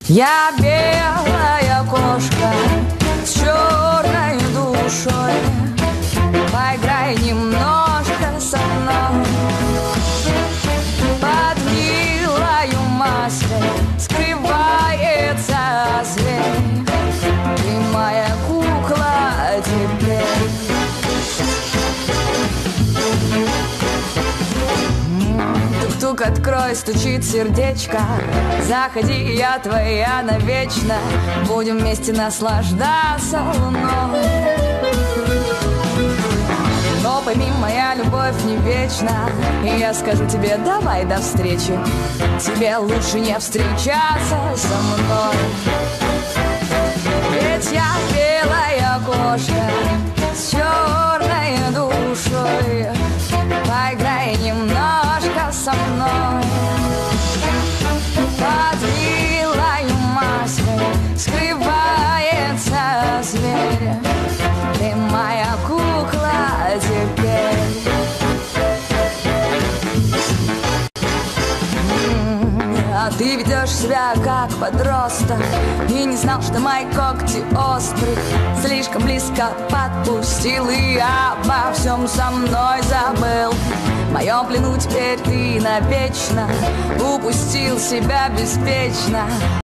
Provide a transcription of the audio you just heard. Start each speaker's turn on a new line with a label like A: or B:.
A: Я белая кошка с черной душой. Поиграй немножко со мной. Под милою маской скрывается зверь. Ты моя кукла теперь. Тук-тук, открой, стучит сердечко. Заходи, я твоя навечно. Будем вместе наслаждаться луной. Но пойми, моя любовь не вечна. И я скажу тебе, давай до встречи. Тебе лучше не встречаться со мной. Ведь я белая кошка с черной душой. Поиграй немножко со мной. Под милою маской скрывается зверь. Ты моя кукла теперь. А ты ведешь себя как подросток и не знал, что мои когти острые. Слишком близко подпустил и обо всем со мной забыл. В моем плену теперь ты навечно. Упустил себя беспечно.